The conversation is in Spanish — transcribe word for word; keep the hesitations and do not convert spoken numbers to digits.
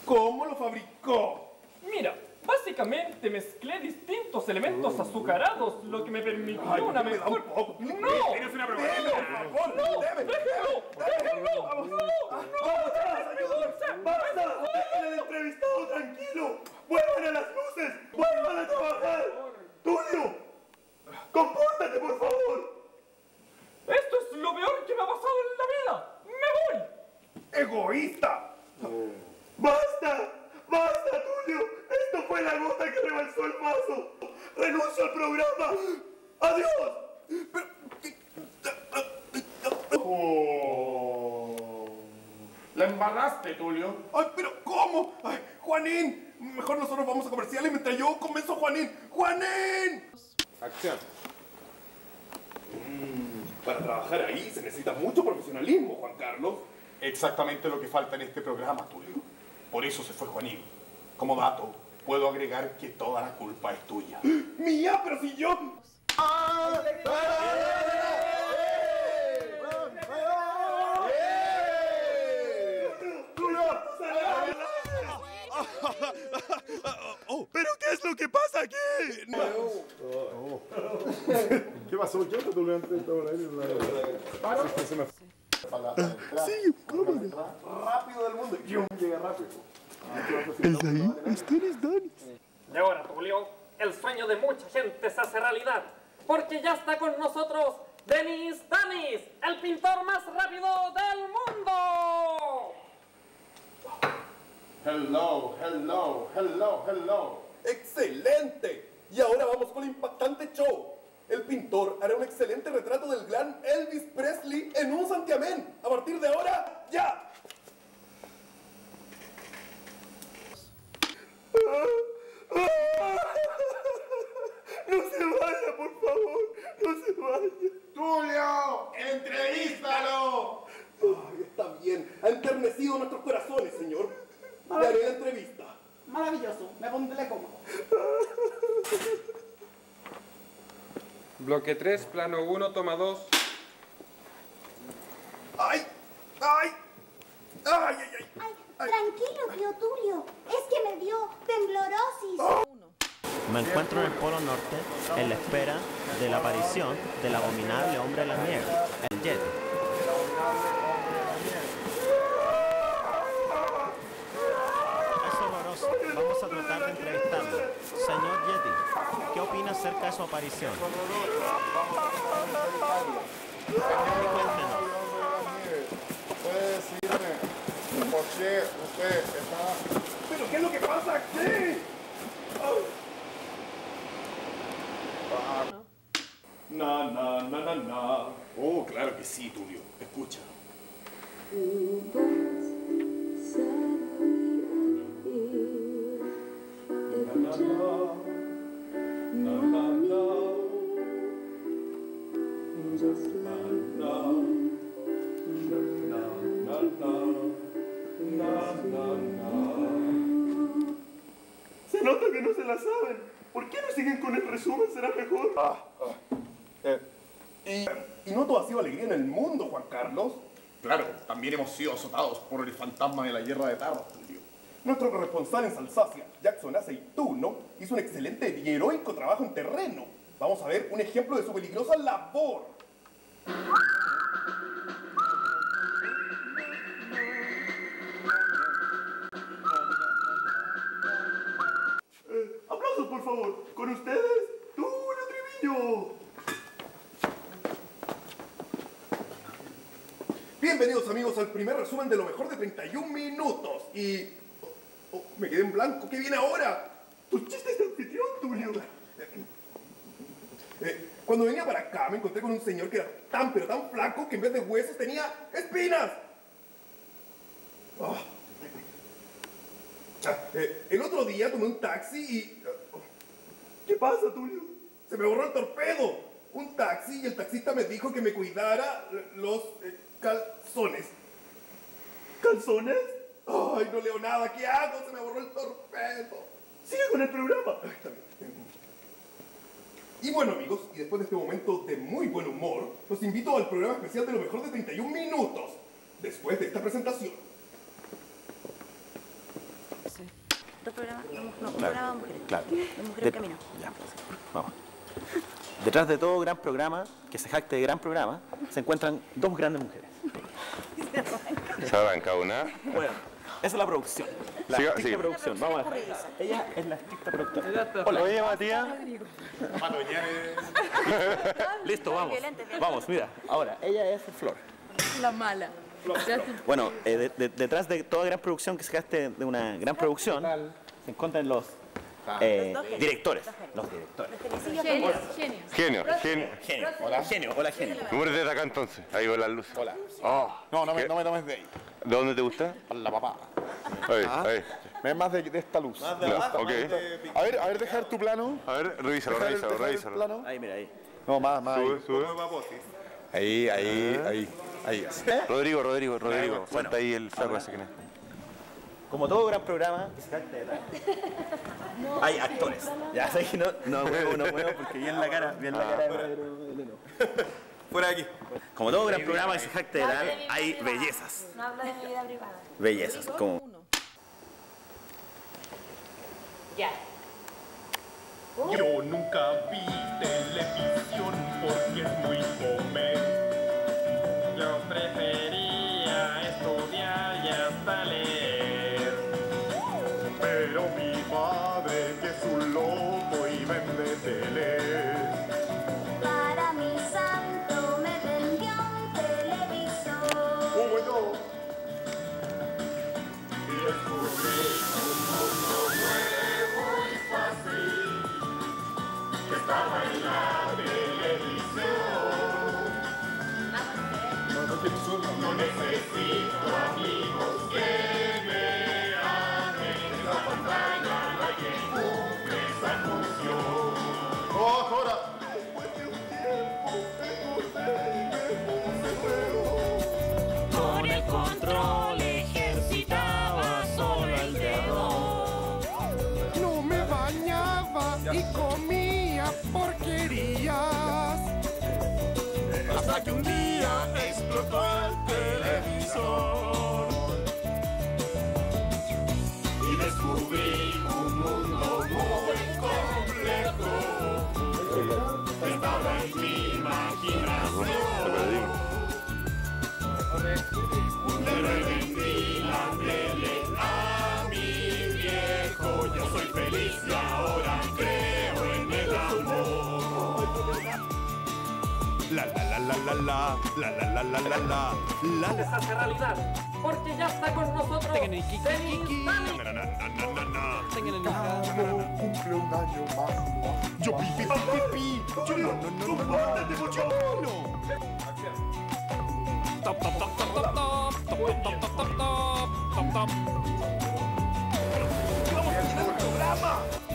¿Cómo lo fabricó? Mira, básicamente mezclé distintos elementos azucarados, lo que me permitió Ay, una me da mejor... un poco. ¡No! ¿Eres una broma? ¡No! Por favor, ¡No! debe, ¡Déjenlo! ¡Déjenlo! Vamos, ¡No! vamos, ¡No! ¡Basta! ¡Dejen al entrevistado tranquilo! ¡Vuelvan a las luces! ¡Vuelvan a trabajar! ¡Tulio! ¡Compórtate, por favor! ¡Esto es lo peor que me ha pasado en la vida! ¡Me voy! ¡Egoísta! ¡Basta! ¡Basta, Tulio! ¡Esto fue la gota que rebalsó el vaso! ¡Renuncio al programa! ¡Adiós! Pero... Oh. La embalaste, Tulio. ¡Ay, pero cómo! ¡Ay, Juanín! Mejor nosotros vamos a comerciales mientras yo convenzo a Juanín. ¡Juanín! Acción. Mm, para trabajar ahí se necesita mucho profesionalismo, Juan Carlos. Exactamente lo que falta en este programa, Tulio. Por eso se fue Juanín. Como dato, puedo agregar que toda la culpa es tuya. ¡Mía, pero si yo! ¡Ah! Oh, ¿pero qué es lo que pasa aquí? Oh. ¿Qué pasó? ¿Qué pasó? Sí, cámara. Rápido del mundo. Yo llega rápido. ¿Es ahí? ¿Ustedes, Dani? Y ahora, Tulio, el sueño de mucha gente se hace realidad, porque ya está con nosotros Denis Danis, el pintor más rápido del mundo. Hello, hello, hello, hello. ¡Excelente! Y ahora vamos con el impactante show. El pintor hará un excelente retrato del gran Elvis Presley en un santiamén. A partir de ahora, ¡ya! No se vaya, por favor. No se vaya. ¡Tulio! ¡Entrevístalo! Ay, está bien. Ha enternecido nuestros corazones, señor. Le haré la entrevista. Maravilloso, me pondré cómodo. Bloque tres, plano uno, toma dos. ¡Ay! ¡Ay! ¡Ay, ay, ay! Ay, tranquilo, tío Tulio. Es que me dio temblorosis. Me encuentro en el Polo Norte en la espera de la aparición del abominable hombre de la nieve, el Yeti. Es horroroso. Vamos a tratar de entrevistarlo. Señor Yeti, ¿qué opina acerca de su aparición? Cuéntenos. ¿Puede decirme por qué usted está... ¿Pero qué es lo que pasa aquí? Na, na, na, na, na. Oh, claro que sí, Tulio. Escucha. Na, na, na. Na, na, na. Na, na. Na, na, na, na. Se nota que no se la saben. ¿Por qué no siguen con el resumen? ¿Será mejor? Ah, ah. Eh, y, y no todo ha sido alegría en el mundo, Juan Carlos. Claro, también hemos sido azotados por el fantasma de la guerra de Tarbas, Tulio. Nuestro corresponsal en Alsacia, Jackson Aceituno, hizo un excelente y heroico trabajo en terreno. Vamos a ver un ejemplo de su peligrosa labor. Eh, aplausos, por favor. Con ustedes, Tulio Triviño. Bienvenidos, amigos, al primer resumen de lo mejor de treinta y un minutos. Y... Oh, oh, me quedé en blanco. ¿Qué viene ahora? Tus chistes de anfitrión, Tulio. Eh, cuando venía para acá me encontré con un señor que era tan pero tan flaco que en vez de huesos tenía espinas. Oh. Ah, eh, el otro día tomé un taxi y... Uh, ¿qué pasa, Tulio? Se me borró el torpedo. Un taxi y el taxista me dijo que me cuidara los eh, calzones. ¿Calzones? Ay, no leo nada. ¿Qué hago? Se me borró el torpedo. Sigue con el programa. Ay, está bien. Y bueno, amigos, y después de este momento de muy buen humor, los invito al programa especial de lo mejor de treinta y un minutos. Después de esta presentación. Dos programas, no, no, un Claro, programa de mujeres. claro. De mujeres De- en camino. Ya, vamos. Detrás de todo gran programa, que se jacte de gran programa, se encuentran dos grandes mujeres. ¿Se arranca una? Bueno, esa es la producción. La Siga- estricta sigue. producción. Vamos a ver. Ella es la estricta productora. Hola. Oye, Matías. Listo, vamos. Violenta, violenta. Vamos, mira. Ahora, ella es Flor. La mala. Bueno, eh, de- de- detrás de toda gran producción que se gaste de una gran producción, se encuentran los eh, Los dos genios. directores. Los directores. Genio, genio. Genio, genio. Genio. Hola, genio. Hola, genio. Número de acá entonces. Ahí va las luces. Hola. Oh, No, no me, ¿qué? no me tomes de ahí. ¿De dónde te gusta? La papá. Ahí, Ah. ahí. Es más de, de esta luz. Ya, ok. A ver, a ver, dejar tu plano. A ver, revísalo, Dejar el- revísalo, dejar el revísalo. plano. Ahí, mira, ahí. No, más, más. Sube, Ahí, sube. ahí, ahí. Ahí, ahí es. Rodrigo, Rodrigo, Rodrigo. Bueno, Suelta ahí el flaco ahora. ese que no. Como todo gran programa, que se jacte de hay actores. Ya sé que no, no muevo, no muevo porque bien la cara, bien la cara de Pedro Eleno. Fuera de aquí. Como todo gran programa que se jacte de dar, hay bellezas. No habla de mi vida privada. Bellezas, como Ya. Yo nunca vi televisión porque es muy fome. Yo prefería estudiar y hasta leer. Pero mi padre, que es un loco y vende tele. Para mi santo me vendió un televisor. Oh, bueno. Y descubrí un mundo nuevo y fácil que estaba en la televisión. No necesito amigos que me amen. En la pantalla no hay quien cumple esa función. ¡Oh, ahora! con el control ejercitaba solo el dedo. No me bañaba y comía porquerías. Hasta que un día explotó el televisor. Y descubrí un mundo muy complejo. Estaba en mi imaginación. Le revendí la tele a mi viejo. Yo soy feliz y ahora creo en el amor. La la la la la la la la la la la la la. Se hace realidad, porque ya está con nosotros Denis Dani. Cumple un año más. Yo pi pi pi pi pi. Yo no no no no no. Yo no. Top top top top top top top top top top top top top. ¡Vamos a terminar el programa!